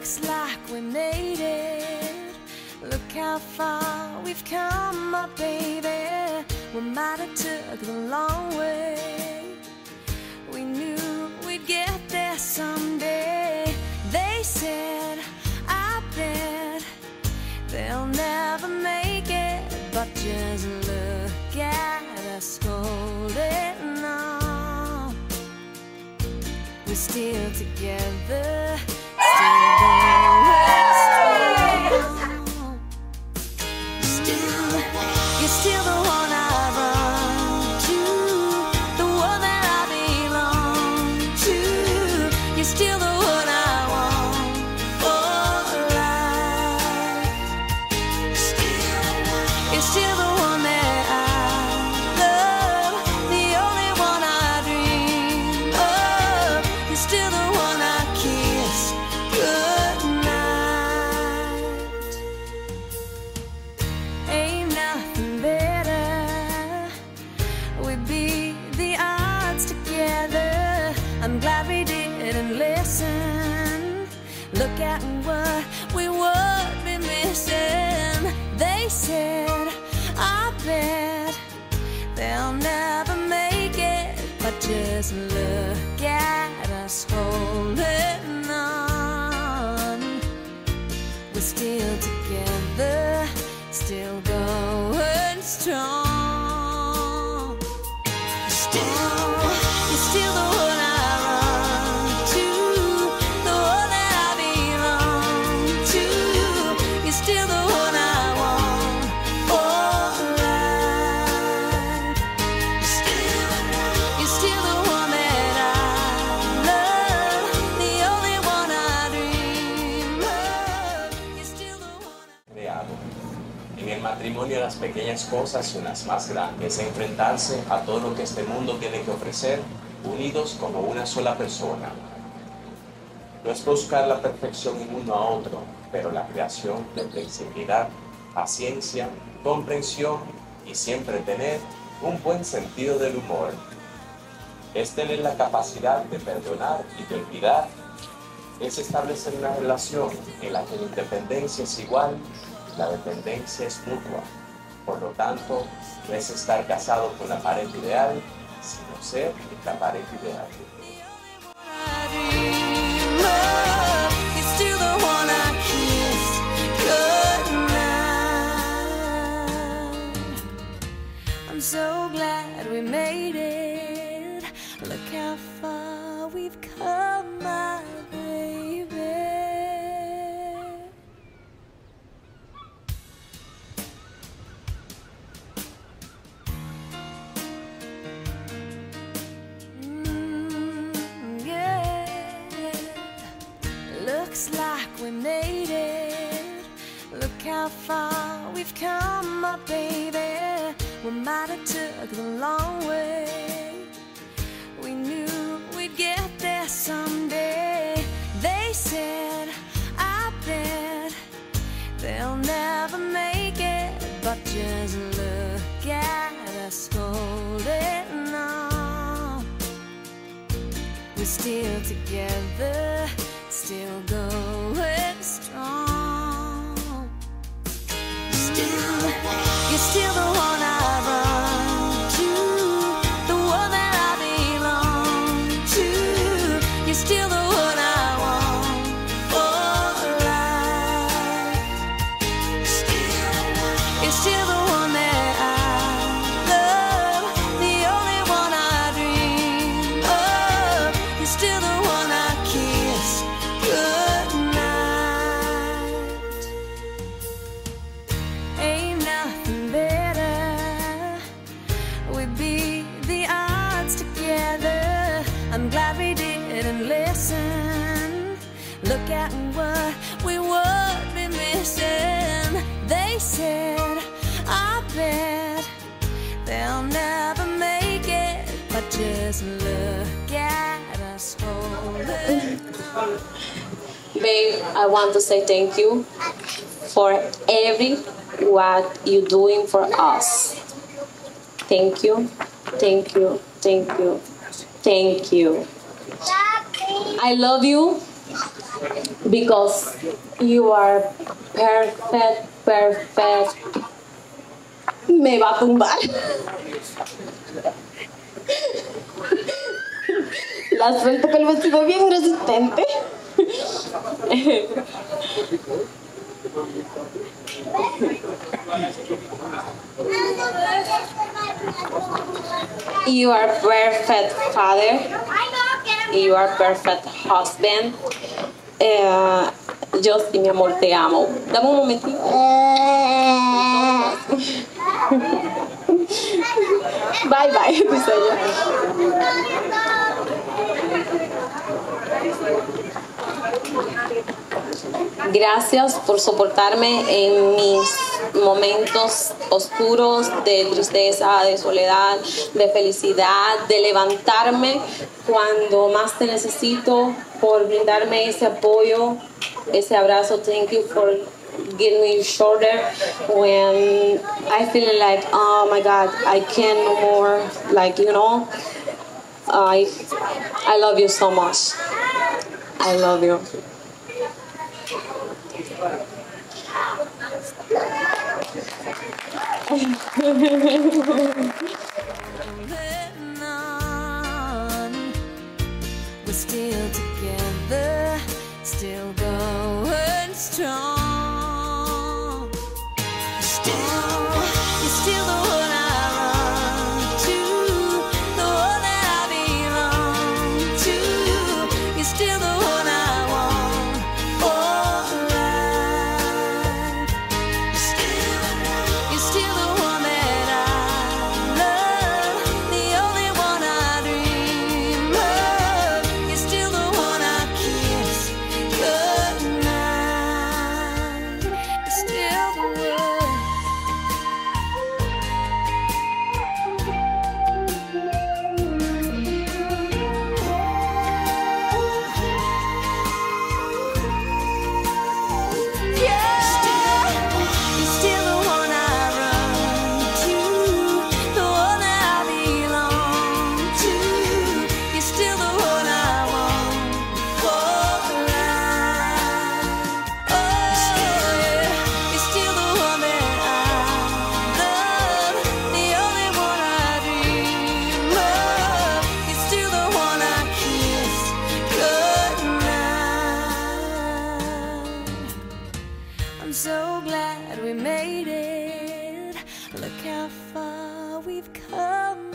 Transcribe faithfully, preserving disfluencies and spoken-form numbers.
Looks like we made it. Look how far we've come, my baby. We might have took the long way. We knew we'd get there someday. They said, I bet they'll never make it, but just look at us holding on. We're still together, still going strong. Still, you're still the one I run to, the one that I belong to. You're still the one I want for life. Still, you're still the one that I love, the only one I dream of. You're still the one I kiss goodnight. Ain't nothing better. We beat the odds together. I'm glad we didn't listen. Look at what we would be missing. They said, I bet they'll never make it, but just look at us holding on. We're still together, still going strong. Still, you're still the one I run to, the one that I belong to. You're still the one I want for life. Still, you're still the one that I love, the only one I dream of. You're still the one I... Creado. En el matrimonio, las pequeñas cosas son las más grandes. Enfrentarse a todo lo que este mundo tiene que ofrecer, unidos como una sola persona. No es buscar la perfección en uno a otro, pero la creación de flexibilidad, paciencia, comprensión y siempre tener un buen sentido del humor. Es tener la capacidad de perdonar y de olvidar. Es establecer una relación en la que la independencia es igual, la dependencia es mutua. Por lo tanto, no es estar casado con la pareja ideal, sino ser la pareja ideal. You're still the one I kiss goodnight. I'm so glad we made it. Look how far we've come, my baby. Mm, yeah. Looks like we made it. Look how far we've come, my baby. We might have took the long way. We knew we'd get there someday. They said, I bet they'll never make it, but just look at us holding on. We're still together, still going strong. Still, you're still the one I run to, the one that I belong to. You're still the one I want for life. Still, you're still the one that I love, the only one I dream of. You're still the one I kiss goodnight. Ain't nothing better. We beat the odds together. I'm glad we didn't listen. Look at what we would be missing. They said, I bet they'll never make it, but just look at us holding on. Babe, I want to say thank you for every what you're doing for us. Thank you, thank you, thank you, thank you. I love you. because you are perfect, perfect. Me va a tumbar. La suelto que el vestido es bien resistente. You are perfect father. You are perfect husband. Eh, yo sí, mi amor, te amo. Dame un momentito. Bye, bye, dice ella. Gracias por soportarme en mis momentos oscuros de tristeza, de soledad, de felicidad, de levantarme cuando más te necesito, por brindarme ese apoyo, ese abrazo. Thank you for giving me your shoulder when I feel like, oh my God, I can't no more, like, you know. I, I love you so much. I love you. We're still together, still going strong. Still, you're still the one I run to, the one that I belong to. You're still the one I want for life. You're still the one that I love, the only one I dream of. You're still the one I kiss goodnight. You're still the one. You're still the one I run to, the one that I belong to. You're still the one I want for life. Oh yeah, you're still the one that I love, the only one I dream of. You're still the one I kiss goodnight. I'm so glad we made it. Look how far we've come.